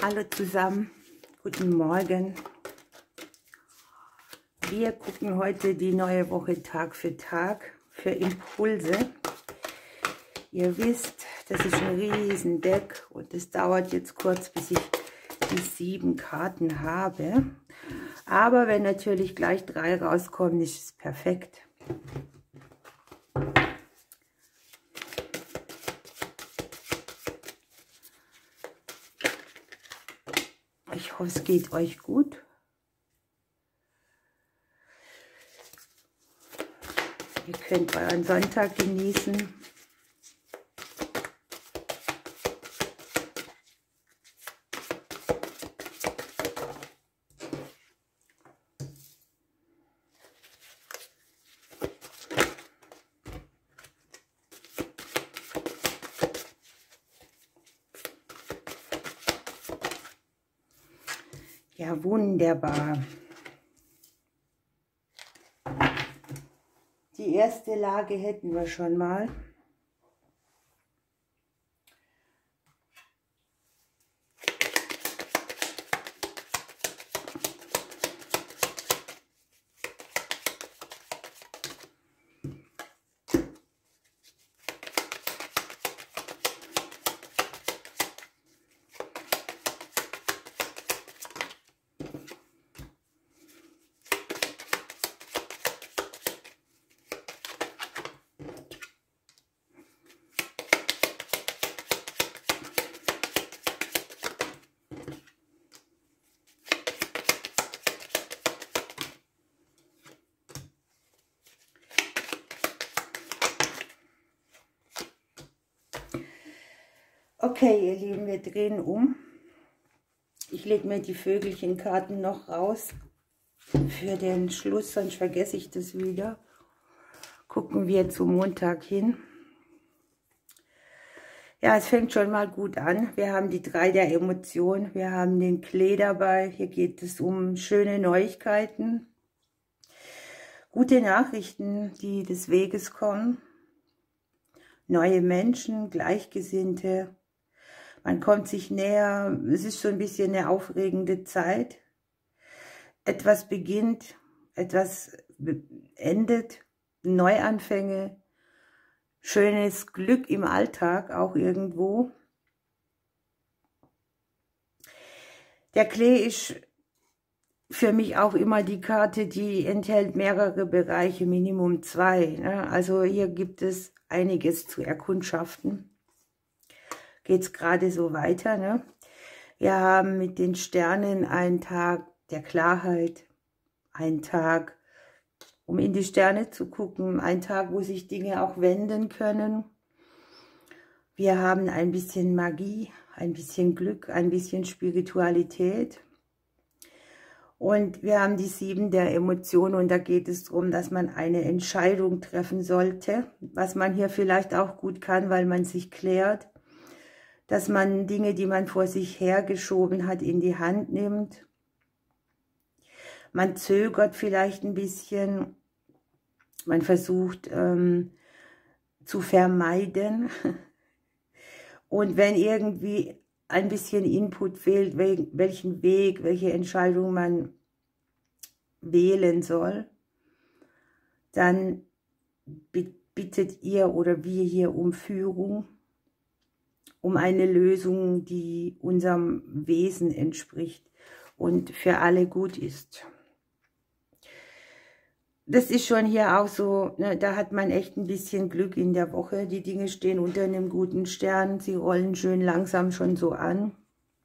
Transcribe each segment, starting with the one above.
Hallo zusammen, guten Morgen. Wir gucken heute die neue Woche Tag für Tag für Impulse. Ihr wisst, das ist ein riesen Deck und es dauert jetzt kurz, bis ich die 7 Karten habe. Aber wenn natürlich gleich 3 rauskommen, ist es perfekt. Ich hoffe, es geht euch gut. Ihr könnt euren Sonntag genießen. Ja, wunderbar. Die erste Lage hätten wir schon mal. Okay, ihr Lieben, wir drehen um. Ich lege mir die Vögelchenkarten noch raus für den Schluss, sonst vergesse ich das wieder. Gucken wir zum Montag hin. Ja, es fängt schon mal gut an. Wir haben die 3 der Emotionen. Wir haben den Klee dabei. Hier geht es um schöne Neuigkeiten. Gute Nachrichten, die des Weges kommen. Neue Menschen, Gleichgesinnte. Man kommt sich näher. Es ist so ein bisschen eine aufregende Zeit. Etwas beginnt, etwas endet. Neuanfänge. Schönes Glück im Alltag auch irgendwo. Der Klee ist für mich auch immer die Karte, die enthält mehrere Bereiche, Minimum 2. Ne? Also hier gibt es einiges zu erkundschaften. Geht es gerade so weiter. Ne? Wir haben mit den Sternen einen Tag der Klarheit, einen Tag, um in die Sterne zu gucken, ein Tag, wo sich Dinge auch wenden können. Wir haben ein bisschen Magie, ein bisschen Glück, ein bisschen Spiritualität. Und wir haben die 7 der Emotionen und da geht es darum, dass man eine Entscheidung treffen sollte, was man hier vielleicht auch gut kann, weil man sich klärt, dass man Dinge, die man vor sich hergeschoben hat, in die Hand nimmt. Man zögert vielleicht ein bisschen, man versucht zu vermeiden. Und wenn irgendwie ein bisschen Input fehlt, welchen Weg, welche Entscheidung man wählen soll, dann bittet ihr oder wir hier um Führung, um eine Lösung, die unserem Wesen entspricht und für alle gut ist. Das ist schon hier auch so, ne, da hat man echt ein bisschen Glück in der Woche. Die Dinge stehen unter einem guten Stern, sie rollen schön langsam schon so an.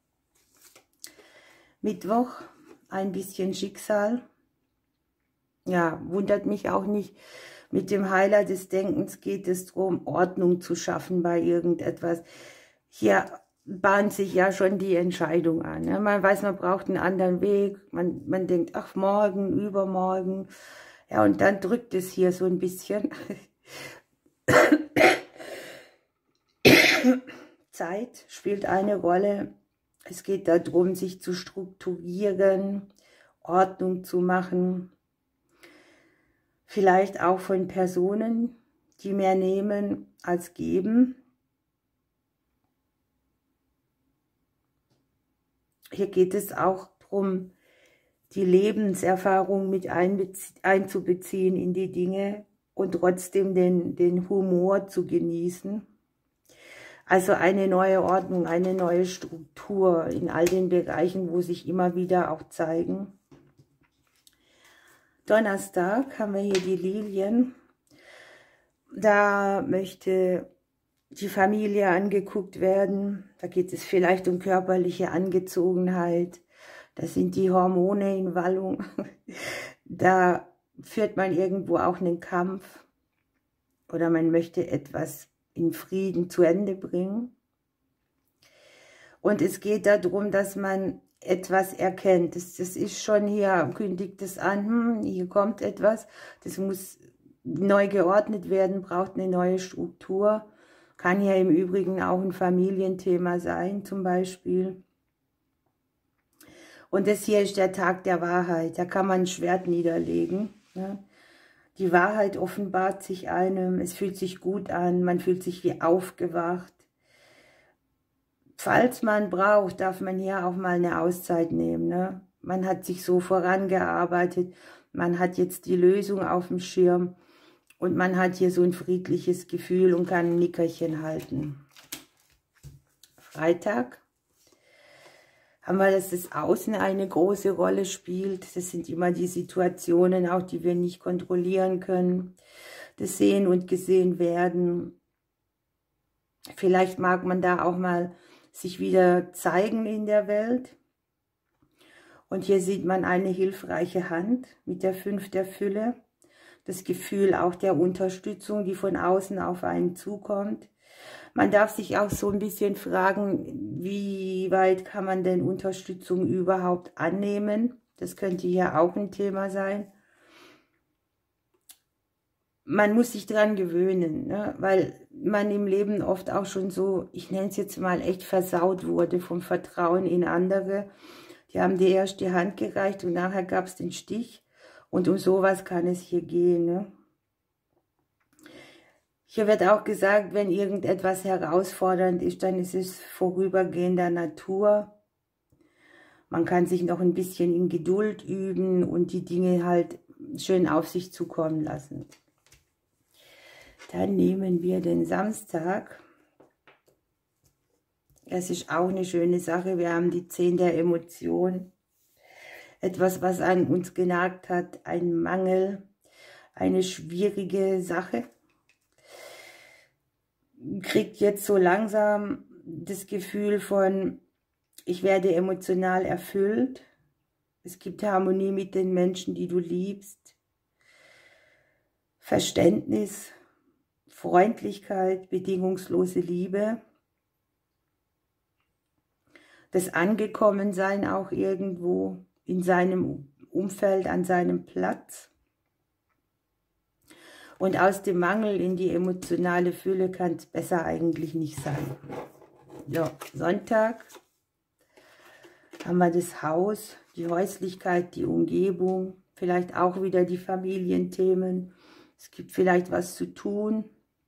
Mittwoch, ein bisschen Schicksal. Ja, wundert mich auch nicht. Mit dem Heiler des Denkens geht es darum, Ordnung zu schaffen bei irgendetwas. Hier bahnt sich ja schon die Entscheidung an. Ne? Man weiß, man braucht einen anderen Weg. Man denkt, ach, morgen, übermorgen. Ja, und dann drückt es hier so ein bisschen. Zeit spielt eine Rolle. Es geht darum, sich zu strukturieren, Ordnung zu machen. Vielleicht auch von Personen, die mehr nehmen als geben. Hier geht es auch darum, die Lebenserfahrung mit einzubeziehen in die Dinge und trotzdem den Humor zu genießen. Also eine neue Ordnung, eine neue Struktur in all den Bereichen, wo sich immer wieder auch zeigen. Donnerstag haben wir hier die Lilien. Da möchte die Familie angeguckt werden. Da geht es vielleicht um körperliche Angezogenheit. Das sind die Hormone in Wallung. Da führt man irgendwo auch einen Kampf. Oder man möchte etwas in Frieden zu Ende bringen. Und es geht darum, dass man etwas erkennt. Das ist schon hier, kündigt es an, hier kommt etwas. Das muss neu geordnet werden, braucht eine neue Struktur. Kann hier im Übrigen auch ein Familienthema sein, zum Beispiel. Und das hier ist der Tag der Wahrheit. Da kann man ein Schwert niederlegen. Ja. Die Wahrheit offenbart sich einem. Es fühlt sich gut an. Man fühlt sich wie aufgewacht. Falls man braucht, darf man hier auch mal eine Auszeit nehmen. Ne? Man hat sich so vorangearbeitet. Man hat jetzt die Lösung auf dem Schirm. Und man hat hier so ein friedliches Gefühl und kann ein Nickerchen halten. Freitag haben wir, dass das Außen eine große Rolle spielt. Das sind immer die Situationen, auch die wir nicht kontrollieren können. Das Sehen und Gesehen werden. Vielleicht mag man da auch mal sich wieder zeigen in der Welt. Und hier sieht man eine hilfreiche Hand mit der 5 der Fülle. Das Gefühl auch der Unterstützung, die von außen auf einen zukommt. Man darf sich auch so ein bisschen fragen, wie weit kann man denn Unterstützung überhaupt annehmen? Das könnte hier auch ein Thema sein. Man muss sich daran gewöhnen, ne? Weil man im Leben oft auch schon so, ich nenne es jetzt mal, echt versaut wurde vom Vertrauen in andere. Die haben dir erst die Hand gereicht und nachher gab es den Stich. Und um sowas kann es hier gehen. Ne? Hier wird auch gesagt, wenn irgendetwas herausfordernd ist, dann ist es vorübergehender Natur. Man kann sich noch ein bisschen in Geduld üben und die Dinge halt schön auf sich zukommen lassen. Dann nehmen wir den Samstag. Das ist auch eine schöne Sache. Wir haben die 10 der Emotionen. Etwas, was an uns genagt hat, ein Mangel, eine schwierige Sache. Kriegt jetzt so langsam das Gefühl von, ich werde emotional erfüllt. Es gibt Harmonie mit den Menschen, die du liebst. Verständnis, Freundlichkeit, bedingungslose Liebe. Das Angekommensein auch irgendwo in seinem Umfeld, an seinem Platz. Und aus dem Mangel in die emotionale Fülle kann es besser eigentlich nicht sein. Ja, Sonntag haben wir das Haus, die Häuslichkeit, die Umgebung, vielleicht auch wieder die Familienthemen. Es gibt vielleicht was zu tun.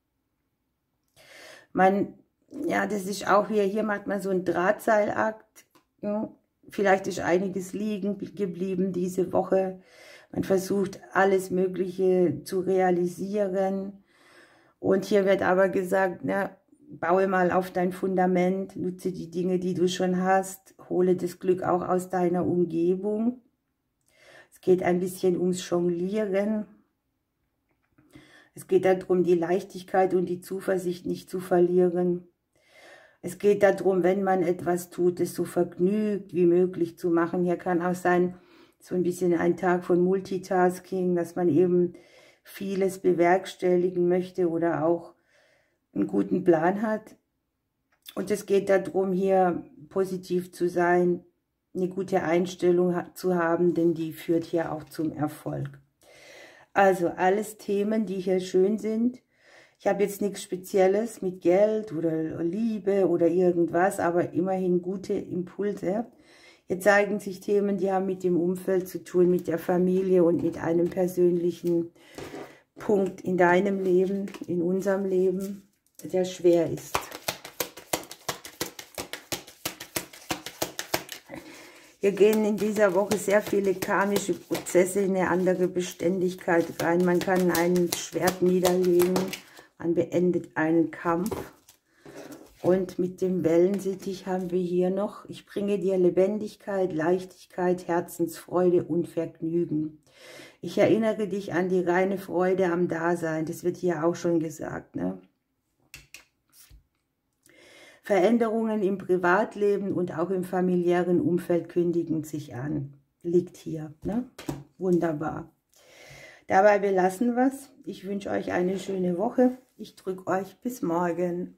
Ja, das ist auch hier macht man so einen Drahtseilakt. Ja. Vielleicht ist einiges liegen geblieben diese Woche. Man versucht, alles Mögliche zu realisieren. Und hier wird aber gesagt, na, baue mal auf dein Fundament, nutze die Dinge, die du schon hast, hole das Glück auch aus deiner Umgebung. Es geht ein bisschen ums Jonglieren. Es geht darum, die Leichtigkeit und die Zuversicht nicht zu verlieren. Es geht darum, wenn man etwas tut, es so vergnügt wie möglich zu machen. Hier kann auch sein, so ein bisschen ein Tag von Multitasking, dass man eben vieles bewerkstelligen möchte oder auch einen guten Plan hat. Und es geht darum, hier positiv zu sein, eine gute Einstellung zu haben, denn die führt hier auch zum Erfolg. Also alles Themen, die hier schön sind. Ich habe jetzt nichts Spezielles mit Geld oder Liebe oder irgendwas, aber immerhin gute Impulse. Hier zeigen sich Themen, die haben mit dem Umfeld zu tun, mit der Familie und mit einem persönlichen Punkt in deinem Leben, in unserem Leben, der schwer ist. Hier gehen in dieser Woche sehr viele karmische Prozesse in eine andere Beständigkeit rein. Man kann ein Schwert niederlegen, man beendet einen Kampf. Und mit dem Wellensittich haben wir hier noch: Ich bringe dir Lebendigkeit, Leichtigkeit, Herzensfreude und Vergnügen. Ich erinnere dich an die reine Freude am Dasein. Das wird hier auch schon gesagt, ne? Veränderungen im Privatleben und auch im familiären Umfeld kündigen sich an. Liegt hier, ne? Wunderbar. Dabei belassen wir es. Ich wünsche euch eine schöne Woche. Ich drücke euch bis morgen.